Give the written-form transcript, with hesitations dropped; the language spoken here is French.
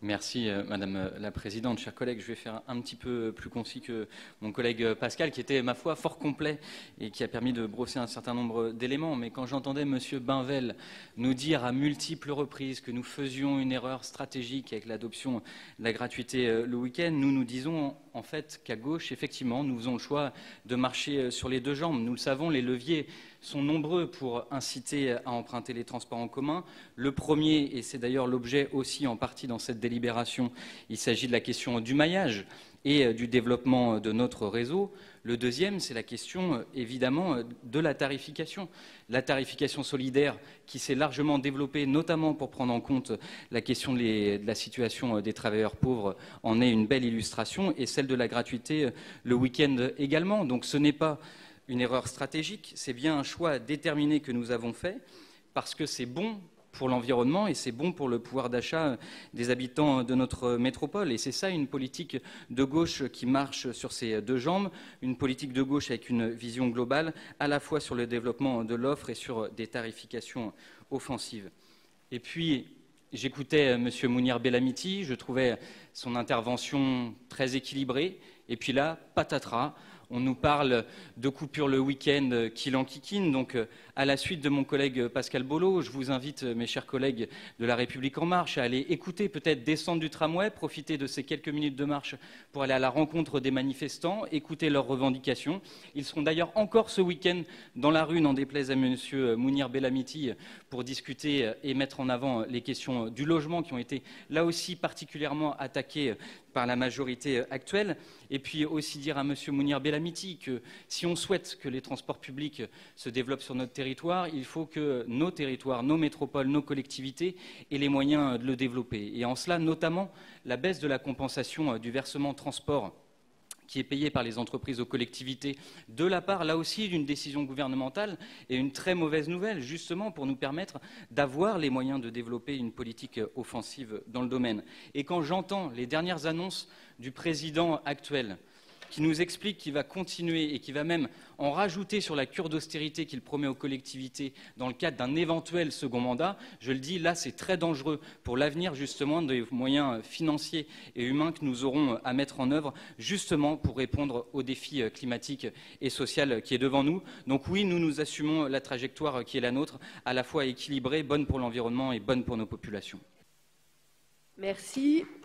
Merci Madame la Présidente. Chers collègues, je vais faire un petit peu plus concis que mon collègue Pascal, qui était, ma foi, fort complet et qui a permis de brosser un certain nombre d'éléments. Mais quand j'entendais Monsieur Bainvel nous dire à multiples reprises que nous faisions une erreur stratégique avec l'adoption de la gratuité le week-end, nous disons en fait qu'à gauche, effectivement, nous faisons le choix de marcher sur les deux jambes. Nous le savons, les leviers sont nombreux pour inciter à emprunter les transports en commun. Le premier, et c'est d'ailleurs l'objet aussi en partie dans cette délibération, il s'agit de la question du maillage et du développement de notre réseau. Le deuxième, c'est la question évidemment de la tarification. La tarification solidaire qui s'est largement développée, notamment pour prendre en compte la question de la situation des travailleurs pauvres, en est une belle illustration, et celle de la gratuité le week-end également. Donc ce n'est pas une erreur stratégique, c'est bien un choix déterminé que nous avons fait, parce que c'est bon pour l'environnement et c'est bon pour le pouvoir d'achat des habitants de notre métropole. Et c'est ça une politique de gauche qui marche sur ses deux jambes, une politique de gauche avec une vision globale, à la fois sur le développement de l'offre et sur des tarifications offensives. Et puis, j'écoutais M. Mounir Bellamiti, je trouvais son intervention très équilibrée, et puis là, patatras, on nous parle de coupure le week-end qui l'enquiquine. Donc, à la suite de mon collègue Pascal Bollot, je vous invite, mes chers collègues de La République En Marche, à aller écouter, peut-être descendre du tramway, profiter de ces quelques minutes de marche pour aller à la rencontre des manifestants, écouter leurs revendications. Ils seront d'ailleurs encore ce week-end dans la rue, n'en déplaise à M. Mounir Bellamiti, pour discuter et mettre en avant les questions du logement qui ont été là aussi particulièrement attaquées par la majorité actuelle. Et puis aussi dire à M. Mounir Bellamiti que si on souhaite que les transports publics se développent sur notre territoire, il faut que nos territoires, nos métropoles, nos collectivités aient les moyens de le développer. Et en cela, notamment, la baisse de la compensation du versement transport qui est payé par les entreprises aux collectivités, de la part, là aussi, d'une décision gouvernementale, et une très mauvaise nouvelle, justement, pour nous permettre d'avoir les moyens de développer une politique offensive dans le domaine. Et quand j'entends les dernières annonces du président actuel, qui nous explique qu'il va continuer et qui va même en rajouter sur la cure d'austérité qu'il promet aux collectivités dans le cadre d'un éventuel second mandat, je le dis, là c'est très dangereux pour l'avenir justement des moyens financiers et humains que nous aurons à mettre en œuvre justement pour répondre aux défis climatiques et sociaux qui est devant nous. Donc oui, nous assumons la trajectoire qui est la nôtre, à la fois équilibrée, bonne pour l'environnement et bonne pour nos populations. Merci.